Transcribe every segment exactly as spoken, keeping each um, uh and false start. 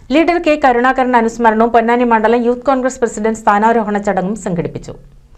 Leader K Karunakaran അനുസ്മരണവും പൊന്നാനി മണ്ഡലം youth Congress president സ്ഥാനാരോഹണ ചടങ്ങും സംഘടിപ്പിച്ചു.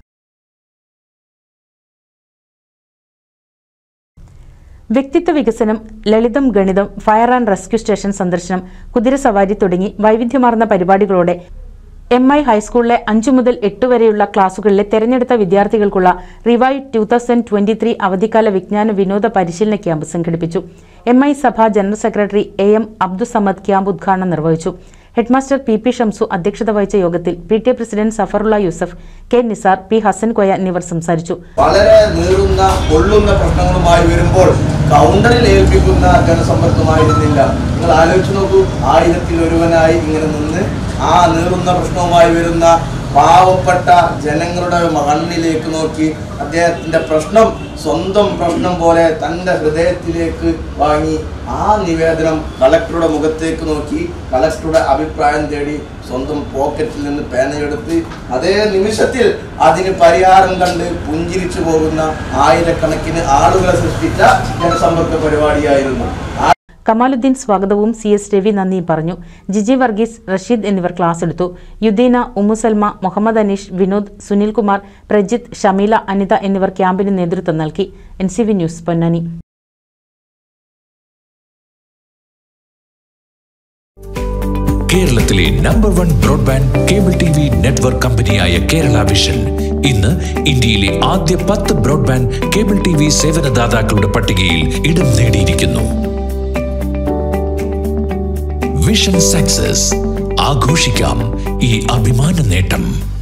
വ്യക്തിത്വ വികസനം, ലളിതം ഗണിതം, ഫയർ ആൻഡ് റെസ്ക്യൂ സ്റ്റേഷൻ സന്ദർശനം, കുതിരസവാരി തുടങ്ങി വൈവിധ്യമാർന്ന പരിപാടികളോടെ എം ഐ ഹൈസ്കൂളിലെ അഞ്ചു മുതൽ എട്ട് വരെയുള്ള ക്ലാസുകളിലെ തെരഞ്ഞെടുത്ത വിദ്യാർത്ഥികൾക്കുള്ള revive two thousand twenty three അവധിക്കാല വിജ്ഞാന വിനോദ പരിശീലന ക്യാമ്പ് സംഘടിപ്പിച്ചു. എം ഐ സഭ general secretary A M Abdussamad ക്യാമ്പ് ഉദ്ഘാടനം നിർവഹിച്ചു. ഹെഡ്മാസ്റ്റർ പി പി ഷംസു അധ്യക്ഷത വഹിച്ച യോഗത്തിൽ P T A president Safarulla Yusuf, K Nisar, P Hasan Koya എന്നിവർ സംസാരിച്ചു. വളരെ നീളുന്ന പൊള്ളുന്ന പ്രശ്നങ്ങളുമായി വരുമ്പോൾ കൗണ്ടറിൽ ഏൽപ്പിക്കുന്ന ജനസമ്പർക്കമായിരുന്നില്ല. നിങ്ങൾ ആലോചിച്ച് നോക്കൂ, ആയിരത്തിൽ ഒരുവനായി ഇങ്ങനെ നിന്ന് ആ നീളുന്ന പ്രശ്നവുമായി വരുന്ന പാവപ്പെട്ട ജനങ്ങളുടെ മണ്ണിലേക്ക് നോക്കി അദ്ദേഹത്തിന്റെ പ്രശ്നം സ്വന്തം പ്രശ്നം പോലെ തൻ്റെ ഹൃദയത്തിലേക്ക് വാങ്ങി ആ നിവേദനം കളക്ടറുടെ മുഖത്തേക്ക് നോക്കി കളക്ടറുടെ അഭിപ്രായം തേടി സ്വന്തം പോക്കറ്റിൽ നിന്ന് പേനയെടുത്ത് അതേ നിമിഷത്തിൽ അതിന് പരിഹാരം കണ്ട് പുഞ്ചിരിച്ചു പോകുന്ന ആയിരക്കണക്കിന് ആളുകളെ സൃഷ്ടിച്ച ജനസമ്പർക്ക പരിപാടിയായിരുന്നു. കമാലുദ്ദീൻ സ്വാഗതവും സി എസ് രവി നന്ദിയും പറഞ്ഞു. ജിജി വർഗീസ്, റഷീദ് എന്നിവർ ക്ലാസ് എടുത്തു. യുദീന, ഉമ്മുസൽമ, മുഹമ്മദ് അനീഷ്, വിനോദ്, സുനിൽകുമാർ, പ്രജിത്ത്, ഷമീല, അനിത എന്നിവർ ക്യാമ്പിന് നേതൃത്വം നൽകി. N C V news, Ponnani. കേരളത്തിലെ number one broadband cable T V network കമ്പനിയായ കേരള വിഷൻ ഇന്ന് ഇന്ത്യയിലെ ആദ്യ പത്ത് ബ്രോഡ്ബാൻഡ് കേബിൾ ടി വി സേവനദാതാക്കളുടെ പട്ടികയിൽ ഇടം നേടിയിരിക്കുന്നു. Vision success. ആഘോഷിക്കാം ഈ അഭിമാന നേട്ടം.